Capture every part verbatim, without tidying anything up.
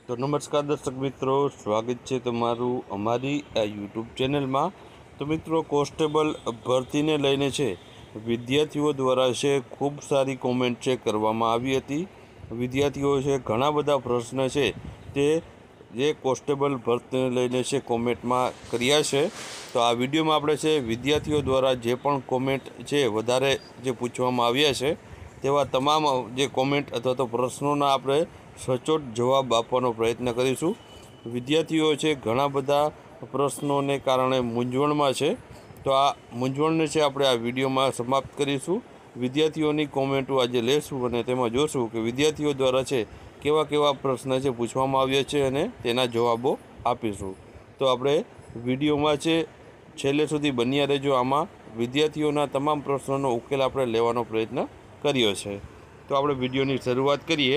तो नमस्कार दर्शक मित्रों, स्वागत है तमारू अमारी आ यूट्यूब चैनल में। तो मित्रों, कोस्टेबल भर्ती ने लईने छे विद्यार्थीओ द्वारा छे खूब सारी कॉमेंट छे करवामां आवी हती। विद्यार्थीओ छे घणा बधा प्रश्न छे ते जे कोस्टेबल भर्ती ने लईने छे कॉमेंट में कर्या छे। तो आ विडियो में आपणे छे विद्यार्थीओ द्वारा जे पण कॉमेंट छे वधारे जे पूछवामां आव्या छे तेवा तमाम जे कॉमेंट अथवा तो प्रश्नोना आपणे सचोट जवाब आपવાનો प्रयत्न करीशुं। विद्यार्थीओ छे घणा बधा प्रश्नोने कारणे मूंझवणमां छे, तो आ मूंझवणने छे આપણે આ વિડીયોમાં સમાપ્ત કરીશું। વિદ્યાર્થીઓની કોમેન્ટો આજે લેશું અને તેમાં જોશું કે વિદ્યાર્થીઓ દ્વારા છે કેવા કેવા પ્રશ્ન છે પૂછવામાં આવ્યા છે અને તેના જવાબો આપીશું। તો આપણે વિડીયોમાં છે છેલ્લે સુધી બન્યા રહેજો। આમાં વિદ્યાર્થીઓના તમામ પ્રશ્નોનો ઉકેલ આપણે લેવાનો પ્રયત્ન કર્યો છે। તો આપણે વિડીયોની શરૂઆત કરીએ।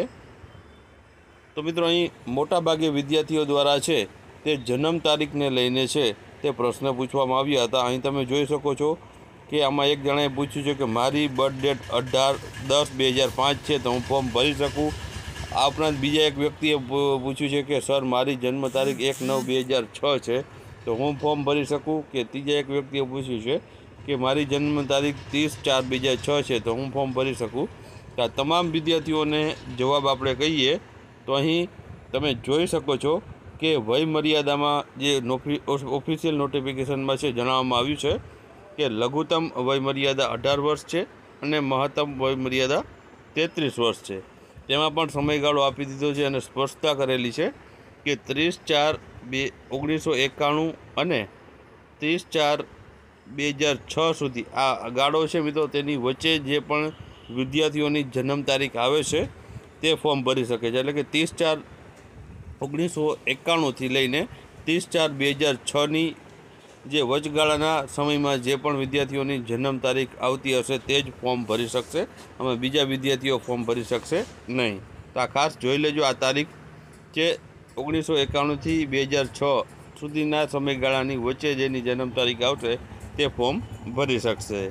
तो मित्रों, अहीं मोटा भागे विद्यार्थीओ द्वारा है ते जन्म तारीख ने लईने छे ते प्रश्न पूछवामां आव्या हता। अहीं तमे जोई शको छो कि आमां एक जणाए पूछ्युं छे कि मारी बर्थ डेट अठार दस बे हज़ार पांच है तो हूँ फॉर्म भरी सकूँ। आ उपरांत बीजा एक व्यक्तिए पूछ्युं छे कि सर मारी जन्म तारीख एक नौ बे हज़ार छ है तो हूँ फॉर्म भरी सकूँ। कि तीजा एक व्यक्तिए पूछ्युं छे कि मारी जन्म तारीख तीस चार बे हज़ार छ है तो हूँ फॉर्म भरी सकूँ। तो आ तमाम विद्यार्थीओने जवाब आपणे कहीए तो अहीं तमे जोई शको छो कि वय मर्यादामां जे नोकरी ऑफिशियल नोटिफिकेशनमां छे जणाववामां आव्युं छे कि लघुत्तम वय मर्यादा अठार वर्ष है और महत्तम वय मर्यादा तेतरीस वर्ष है। तेमां पण समयगाळो आपी दीधो छे अने स्पष्टता करेली है कि तीस चार बे ओगनीसो एकाणु अने तीस चार बे हज़ार छ सुधी आ गाळो छे मित्रों। तेनी वच्चे जे पण विद्यार्थीओनी जन्म तारीख आवे छे ते फॉर्म भरी सके छे। एटले कि तीस चार ओगनीसो एकाणु थी लईने तीस चार बे हज़ार छनी जे वचगाळाना समयमां जे पण विद्यार्थीओनी जन्म तारीख आवती हशे ते ज फॉर्म भरी शकशे। अमे बीजा विद्यार्थीओ फॉर्म भरी शकशे नहीं। तो आ खास जोई लेजो, आ तारीख जे ओगनीसो एकाणु थी बे हज़ार छ सुधीना समयगाळानी वच्चे जेनी जन्म तारीख आवशे ते फॉर्म भरी शकशे।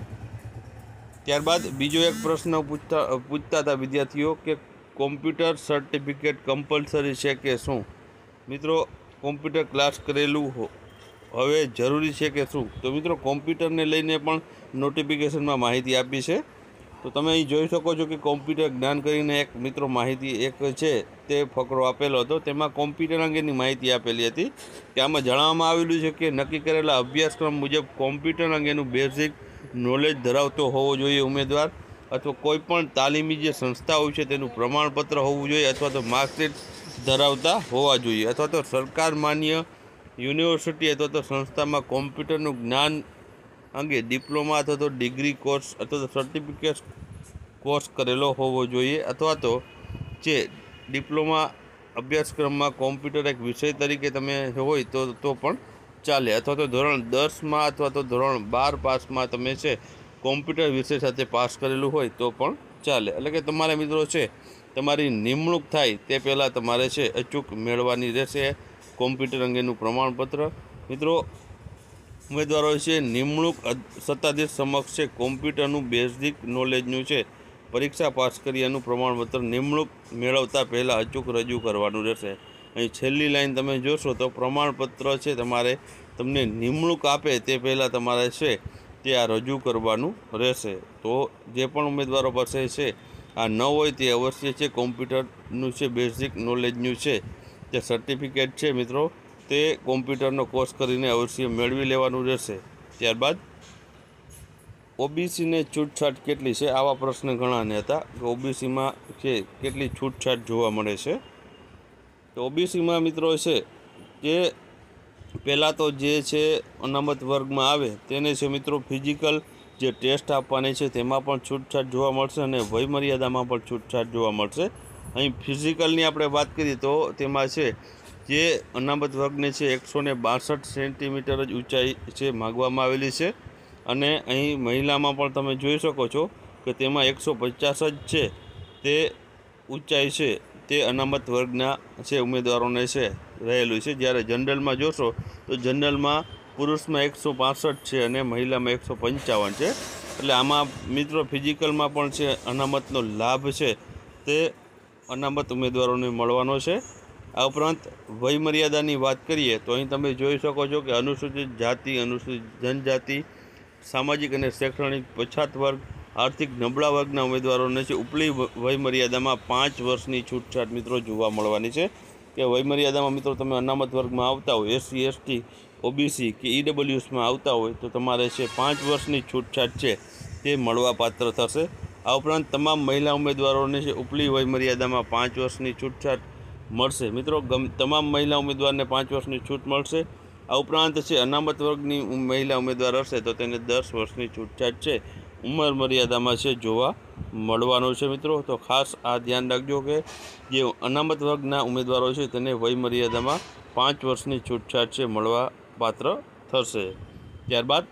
त्यारबाद बीजो एक प्रश्न पूछता पूछता था विद्यार्थीओ के कॉम्प्यूटर सर्टिफिकेट कंपलसरी है कि शू। मित्रों, कॉम्प्यूटर क्लास करेलू हो हवे जरूरी है कि शू। तो मित्रों, कॉम्प्यूटर ने लईने पण नोटिफिकेशन में माहिती आपी है। तो तमे अहीं जोई शको छो कि कॉम्प्यूटर ज्ञान करीने एक मित्रों माहिती एक है ते फकरो आपेलो हतो। तेमां कॉम्प्यूटर अंगेनी माहिती आपेली हती कि आमां जणाववामां आवेलुं छे कि नक्की करेला अभ्यासक्रम मुजब कॉम्प्यूटर अंगेनुं बेसिक नॉलेज धरावतो होवो जोईए उमेदवार, अथवा कोईपण तालीमी जे संस्था होय छे तेनुं प्रमाणपत्र होवुं जोईए, अथवा तो मार्कशीट धरावता होवा जोईए, अथवा तो सरकार मान्य यूनिवर्सिटी अथवा तो संस्थामां कॉम्प्यूटरनुं ज्ञान अंगे डिप्लोमा अथवा तो डिग्री कोर्स अथवा तो सर्टिफिकेट कोर्स करेलो होवो जोईए, अथवा तो जे डिप्लोमा अभ्यासक्रममां कॉम्प्यूटर एक विषय तरीके तमे होय तो तो पण चाले, अथवा तो धोरण दस में अथवा तो धोरण बार पास में तमे छे कॉम्प्यूटर विषय साथे पास करेलू होय तो पण चाले। एटले के तमारे मित्रों छे तमारी निमणूक थाय ते पहेला तमारे छे अचूक मेळवવાની रहेशे कॉम्प्यूटर अंगेनुं प्रमाणपत्र। मित्रों, उमेदवारों छे निमणूक सत्ताधीश समक्ष छे कॉम्प्यूटरनुं बेसिक नॉलेजनुं छे परीक्षा पास कर्यानुं प्रमाणपत्र निमणूक मेळवता पहेला अचूक रजू करवानुं रहेशे। अहीं छेल्ली लाइन तमे जोशो तो प्रमाणपत्र छे तमारे तमने निमणूक आपे ते पहेला तमारे छे ते आ रजू करवानुं रहेशे। तो जे पण उमेदवारों पासे छे आ न होय ते अवश्य छे कॉम्प्यूटरनुं छे बेसिक नॉलेजनुं छे जे सर्टिफिकेट छे मित्रों ते कॉम्प्यूटरनो कोर्स करीने अवश्य मेळवी लेवानुं रहेशे। त्यारबाद ओबीसी ने छूटछाट केटली छे, आवा प्रश्न घणाने हता कि ओबीसी में छे केटली छूटछाट जोवा मळे छे। तो ओबीसी में मित्रों छे जे पहला तो जे छे अनामत वर्ग में आवे तेने छे मित्रों फिजिकल जे टेस्ट आपवानी छे तेमां पण छूटछाट जोवा मळशे अने वय मर्यादामां पण छूटछाट जोवा मळशे। अहीं फिजिकलनी आपणे वात करीए तो तेमां छे जे अनामत वर्गने छे एक सौ बासठ सेंटीमीटर ज ऊंचाई छे मागवामां आवेली छे अने अहीं महिलामां पण तमे जोई शको छो कि तेमां एक सौ पचास ज छे ते ऊंचाई छे ते अनामत वर्गना छे उमेदवारोने छे रहेलुं छे। ज्यारे जनरल में जोशो तो जनरल में पुरुष में एक सौ पांसठ है और महिला में एक सौ पंचावन है। एटले आमां मित्रों फिजिकल में पण छे अनामतनो लाभ है ते अनामत उम्मीदवारों ने मळवानो छे। આ ઉપરાંત વયમર્યાદાની વાત કરીએ તો અહીં તમે જોઈ શકો છો કે અનુસૂચિત જાતિ, અનુસૂચિત જનજાતિ, સામાજિક અને શૈક્ષણિક પછાત વર્ગ, આર્થિક નબળા વર્ગના ઉમેદવારોને છે ઉપલી વયમર્યાદામાં પાંચ વર્ષની છૂટછાટ મિત્રો જોવા મળવાની છે. કે વયમર્યાદામાં મિત્રો તમે અનામત વર્ગમાં આવતા હોય, એસસી, એસટી, ઓબીસી કે ઈડબ્લ્યુએસમાં આવતા હોય તો તમારે છે પાંચ વર્ષની છૂટછાટ છે તે મળવાપાત્ર થશે. આ ઉપરાંત તમામ મહિલા ઉમેદવારોને છે ઉપલી વયમર્યાદામાં પાંચ વર્ષની છૂટછાટ મળશે. મિત્રો ગમ તમામ મહિલા ઉમેદવારને પાંચ વર્ષની છૂટ મળશે. આ ઉપરાંત છે અનામત વર્ગની મહિલા ઉમેદવાર હશે તો તેને દસ વર્ષની છૂટછાટ છે ઉંમર મર્યાદામાં છે જોવા મળવાનો છે. મિત્રો તો ખાસ આ ધ્યાન રાખજો કે જે અનામત વર્ગના ઉમેદવારો છે તેને વયમર્યાદામાં પાંચ વર્ષની છૂટછાટ છે મળવા પાત્ર થશે. ત્યારબાદ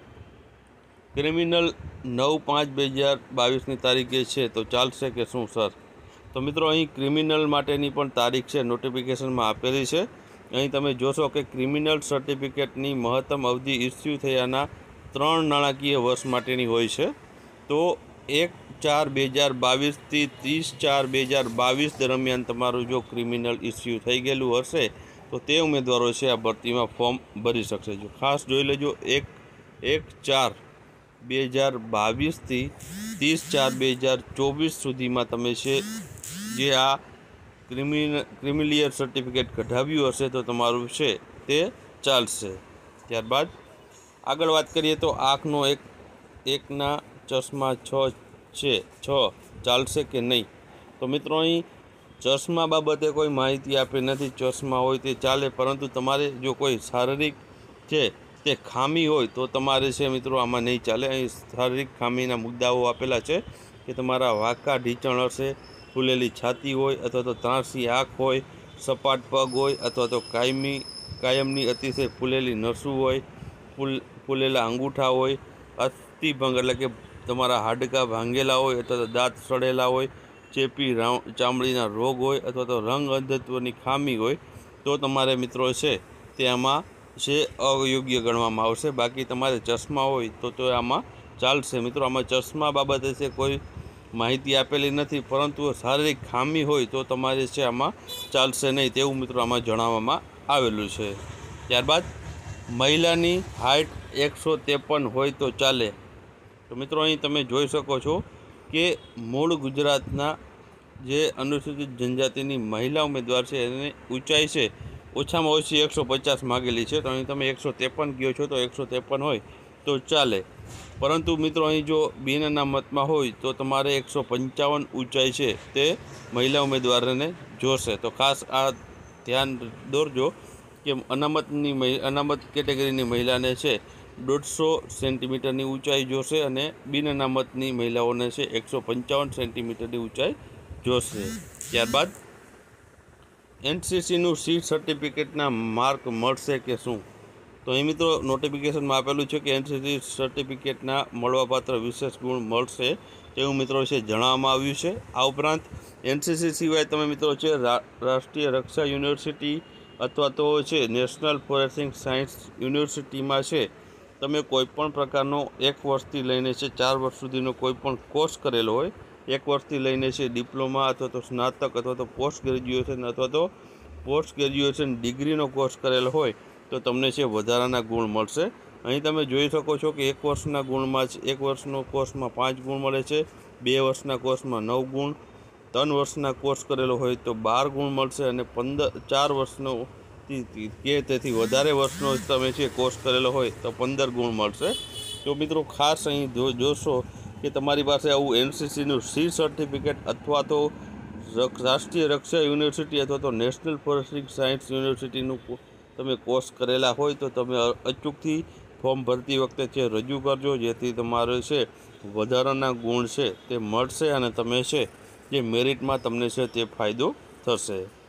ક્રિમિનલ નવ પાંચ બે હજાર બાવીસની તારીખે છે તો ચાલશે કે શું સર? તો મિત્રો અહીં ક્રિમિનલ માટેની પણ તારીખ છે નોટિફિકેશનમાં આપેલી છે. અહીં તમે જોશો કે ક્રિમિનલ સર્ટિફિકેટની મહત્તમ અવધિ ઇસ્યુ થયાના ત્રણ નાણાકીય વર્ષ માટેની હોય છે. તો એક ચાર બે હજાર બાવીસથી ત્રીસ ચાર બે હજાર બાવીસ દરમિયાન તમારું જો ક્રિમિનલ ઇસ્યુ થઈ ગયેલું હશે તો તે ઉમેદવારો છે આ ભરતીમાં ફોર્મ ભરી શકશે. જો ખાસ જોઈ લેજો, એક એક ચાર બે હજાર બાવીસથી ત્રીસ ચાર બે હજાર ચોવીસ સુધીમાં તમે છે જે આ ક્રિમિન ક્રિમિલિયર સર્ટિફિકેટ કઢાવ્યું હશે તો તમારું છે તે ચાલશે. ત્યારબાદ આગળ વાત કરીએ તો આંખનો એક એકના ચશ્મા છ છે છ ચાલશે કે નહીં? તો મિત્રો અહીં ચશ્મા બાબતે કોઈ માહિતી આપી નથી. ચશ્મા હોય તે ચાલે, પરંતુ તમારે જો કોઈ શારીરિક છે તે ખામી હોય તો તમારે છે મિત્રો આમાં નહીં ચાલે. અહીં શારીરિક ખામીના મુદ્દાઓ આપેલા છે કે તમારા વાંકા ઢીંચણ હશે, ફૂલેલી છાતી હોય અથવા તો ત્રાંસી આંખ હોય, સપાટ પગ હોય અથવા તો કાયમી કાયમની અતિશય ફૂલેલી નસું હોય, ફૂલ ફૂલેલા અંગૂઠા હોય, અસ્થિભંગ એટલે કે તમારા હાડકાં ભાંગેલા હોય અથવા તો દાંત સડેલા હોય, ચેપી ચામડીના રોગ હોય અથવા તો રંગ અંધત્વની ખામી હોય તો તમારે મિત્રો છે તે આમાં છે અયોગ્ય ગણવામાં આવશે. બાકી તમારે ચશ્મા હોય તો તો આમાં ચાલશે. મિત્રો આમાં ચશ્મા બાબતે છે કોઈ માહિતી આપેલી નથી, પરંતુ શારીરિક ખામી હોય તો તમારે છે આમાં ચાલશે નહીં તેવું મિત્રો આમાં જણાવવામાં આવેલું છે. ત્યારબાદ મહિલાની હાઇટ એકસો ત્રેપન હોય તો ચાલે? તો મિત્રો અહીં તમે જોઈ શકો છો કે મૂળ ગુજરાતના જે અનુસૂચિત જનજાતિની મહિલા ઉમેદવાર છે એની ઊંચાઈ છે ઓછામાં ઓછી એકસો પચાસ માગેલી છે. તો અહીં તમે એકસો ત્રેપન ગયો છો તો એકસો ત્રેપન હોય તો ચાલે. પરંતુ મિત્રો અહીં જો બિન અનામતમાં હોય તો તમારે એકસો પંચાવન ઊંચાઈ છે તે મહિલા ઉમેદવારને જોશે. તો ખાસ આ ધ્યાન દોરજો કે અનામતની અનામત કેટેગરીની મહિલાને છે દોઢસો સેન્ટીમીટરની ઊંચાઈ જોશે અને બિન અનામતની મહિલાઓને છે એકસો પંચાવન સેન્ટીમીટરની ઊંચાઈ જોશે. ત્યારબાદ એનસીસીનું સી સર્ટિફિકેટના માર્ક મળશે કે શું? તો અહીં મિત્રો નોટિફિકેશનમાં આપેલું છે કે એનસીસી સર્ટિફિકેટના મળવાપાત્ર વિશેષ ગુણ મળશે તેવું મિત્રો છે જણાવવામાં આવ્યું છે. આ ઉપરાંત એનસીસી સિવાય તમે મિત્રો છે રાષ્ટ્રીય રક્ષા યુનિવર્સિટી અથવા તો છે નેશનલ ફોરેન્સિક સાયન્સ યુનિવર્સિટીમાં છે તમે કોઈપણ પ્રકારનો એક વર્ષથી લઈને છે ચાર વર્ષ સુધીનો કોઈપણ કોર્સ કરેલો હોય, એક વર્ષથી લઈને છે ડિપ્લોમા અથવા તો સ્નાતક અથવા તો પોસ્ટ ગ્રેજ્યુએશન અથવા તો પોસ્ટ ગ્રેજ્યુએશન ડિગ્રીનો કોર્સ કરેલો હોય તો તમને છે વધારાના ગુણ મળશે. અહીં તમે જોઈ શકો છો કે એક વર્ષના ગુણમાં જ એક વર્ષનો કોર્સમાં પાંચ ગુણ મળે છે, બે વર્ષના કોર્સમાં નવ ગુણ, ત્રણ વર્ષના કોર્સ કરેલો હોય તો બાર ગુણ મળશે અને પંદર ચાર વર્ષનો કે તેથી વધારે વર્ષનો તમે છે કોર્સ કરેલો હોય તો પંદર ગુણ મળશે. તો મિત્રો ખાસ અહીં જોશો કે તમારી પાસે આવું એનસીસીનું સી સર્ટિફિકેટ અથવા તો રાષ્ટ્રીય રક્ષા યુનિવર્સિટી અથવા તો નેશનલ ફોરેન્સિક સાયન્સ યુનિવર્સિટીનું તમે કોર્સ કરેલા હોય તો તમે અચૂકથી ફોર્મ ભરતી વખતે છે રજૂ કરજો, જેથી તમારે છે વધારાના ગુણ છે તે મળશે અને તમે છે જે મેરિટમાં તમને છે તે ફાયદો થશે.